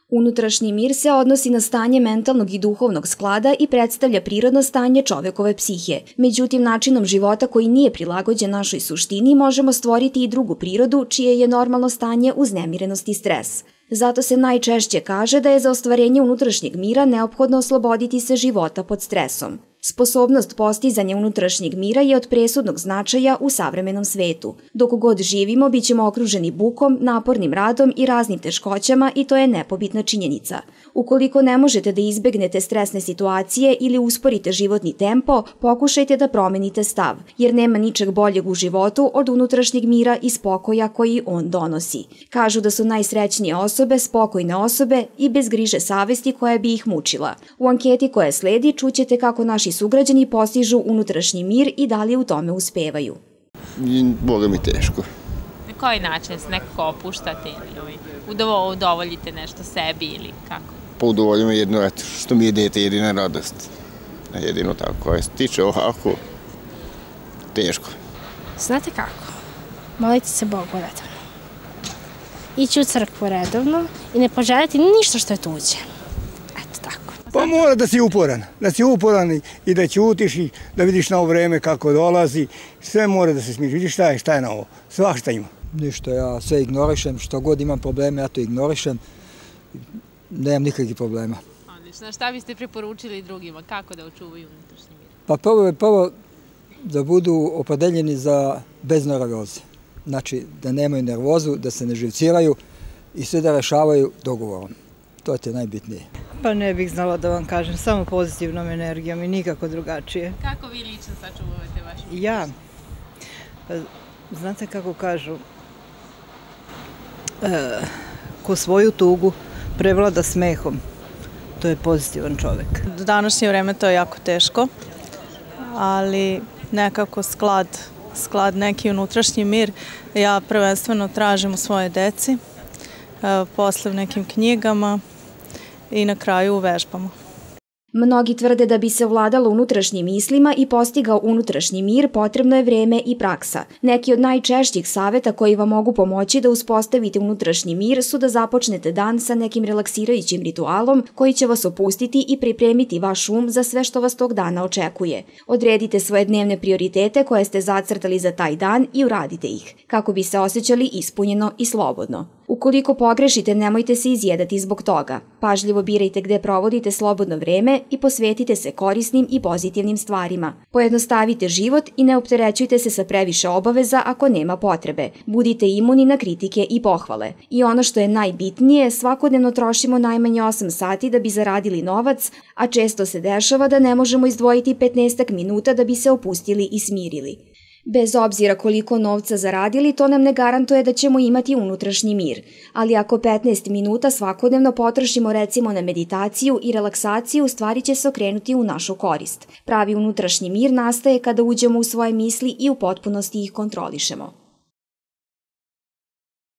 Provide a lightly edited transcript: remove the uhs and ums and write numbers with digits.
Unutrašnji mir se odnosi na stanje mentalnog i duhovnog sklada i predstavlja prirodno stanje čovekove psihe. Međutim, načinom života koji nije prilagođen našoj suštini možemo stvoriti i drugu prirodu čije je normalno stanje uznemirenost i stres. Zato se najčešće kaže da je za ostvarenje unutrašnjeg mira neophodno osloboditi se života pod stresom. Sposobnost postizanja unutrašnjeg mira je od presudnog značaja u savremenom svetu. Dok god živimo, bit ćemo okruženi bukom, napornim radom i raznim teškoćama i to je nepobitna činjenica. Ukoliko ne možete da izbegnete stresne situacije ili usporite životni tempo, pokušajte da promenite stav, jer nema ničeg boljeg u životu od unutrašnjeg mira i spokoja koji on donosi. Kažu da su najsrećnije osobe spokojne osobe i bez griže savesti koja bi ih mučila. U anketi koja sledi čućete kako naši sugrađani postižu unutrašnji mir i da li u tome uspevaju. Boga mi teško. Na koji način se nekako opuštate ili udovoljite nešto sebi ili kako? Pa udovoljimo jedno, što mi je dete jedina radost. Jedino tako, koja se tiče ovako, teško. Znate kako? Molite se Bogu redovno. Ići u crkvu redovno i ne poželjeti ništa što je tuđe. Eto tako. Pa mora da si uporan i da ćutiš i da vidiš na ovo vreme kako dolazi. Sve mora da se smiriš. Vidiš šta je na ovo? Svašta ima. Ništa, ja sve ignorišem. Što god imam probleme, ja to ignorišem. Nemam nikakvih problema. Odlično. Šta biste preporučili drugima? Kako da očuvaju unutrašnji mir? Pa prvo da budu opredeljeni za bez nervoze. Znači da nemaju nervozu, da se ne živciraju i sve da rešavaju dogovorom. To je najbitnije. Pa ne bih znala da vam kažem, samo pozitivnom energijom i nikako drugačije. Kako vi lično sačuvavate vaš mir? Ja? Pa, znate kako kažu, ko svoju tugu prevlada smehom, to je pozitivan čovek. Do današnje vreme to je jako teško, ali nekako sklad neki unutrašnji mir ja prvenstveno tražim u svoje deci, posle u nekim knjigama i na kraju u vežbama. Mnogi tvrde da bi se ovladalo unutrašnjim mislima i postigao unutrašnji mir, potrebno je vreme i praksa. Neki od najčešćih saveta koji vam mogu pomoći da uspostavite unutrašnji mir su da započnete dan sa nekim relaksirajućim ritualom koji će vas opustiti i pripremiti vaš um za sve što vas tog dana očekuje. Odredite svoje dnevne prioritete koje ste zacrtali za taj dan i uradite ih, kako bi se osjećali ispunjeno i slobodno. Ukoliko pogrešite, nemojte se izjedati zbog toga. Pažljivo birajte gde provodite slobodno vreme i posvetite se korisnim i pozitivnim stvarima. Pojednostavite život i ne opterećujte se sa previše obaveza ako nema potrebe. Budite imuni na kritike i pohvale. I ono što je najbitnije, svakodnevno trošimo najmanje 8 sati da bi zaradili novac, a često se dešava da ne možemo izdvojiti 15 minuta da bi se opustili i smirili. Bez obzira koliko novca zaradili, to nam ne garantuje da ćemo imati unutrašnji mir. Ali ako 15 minuta svakodnevno potrošimo recimo na meditaciju i relaksaciju, stvari će se okrenuti u našu korist. Pravi unutrašnji mir nastaje kada uđemo u svoje misli i u potpunosti ih kontrolišemo.